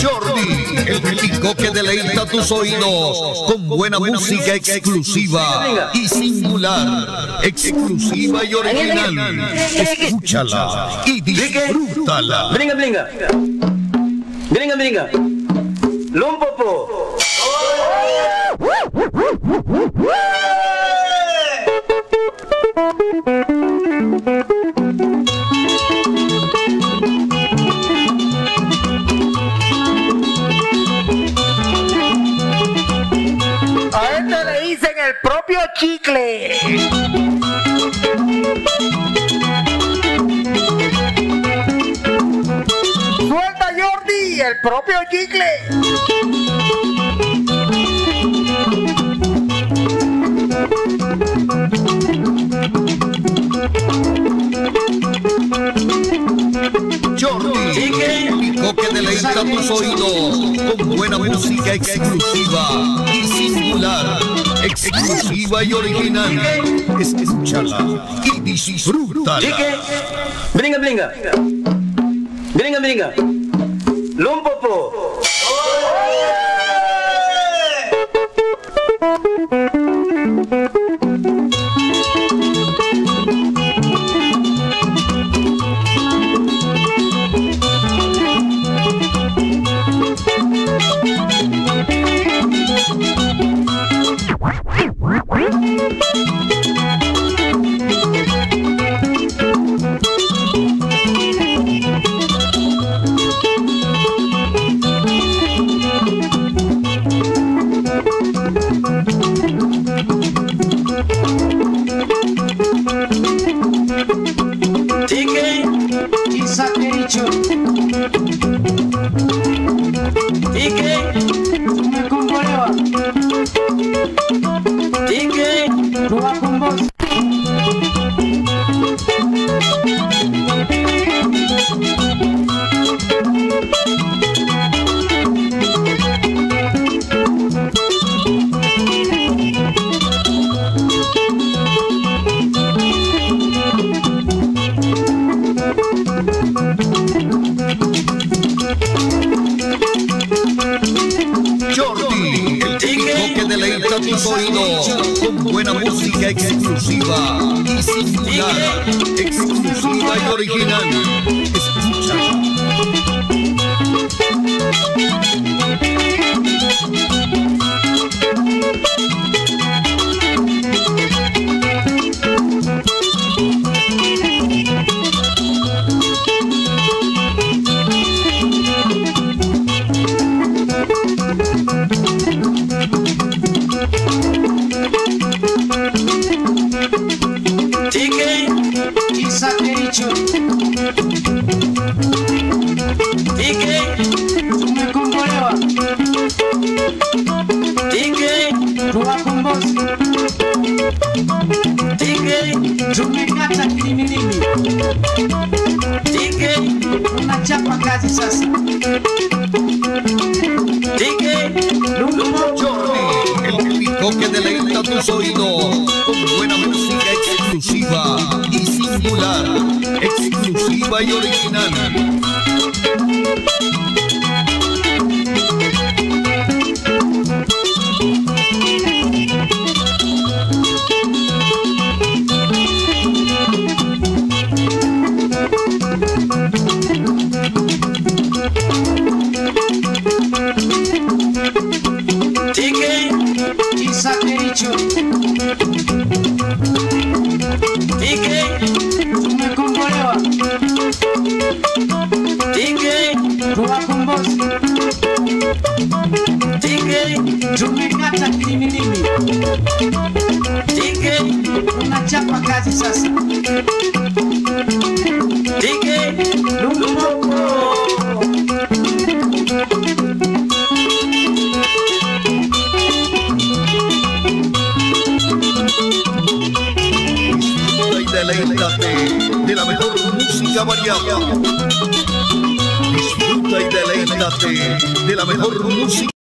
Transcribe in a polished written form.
Jordy, el crítico que deleita tus oídos con buena música exclusiva y singular, exclusiva y original. Escúchala y disfrútala. Bringa, bringa. Bringa, bringa. Lumpopo. A esto le dicen el propio Chicle. Suelta Jordy, el propio Chicle. Jordy, el crítico que deleita tus oídos con buena música exclusiva y singular, exclusiva y original. Escúchala y disfrútala. Chicle. Bringa, bringa. Bringa, bringa. Lumpopo. Jordy, el crítico que deleita tus oídos con buena música exclusiva y singular, exclusiva y original. Escúchala. Jordy, el crítico que deleita tus oídos con buena música exclusiva y singular, exclusiva y original. Deleítate de la mejor música variada. Disfruta y deleítate de la mejor música.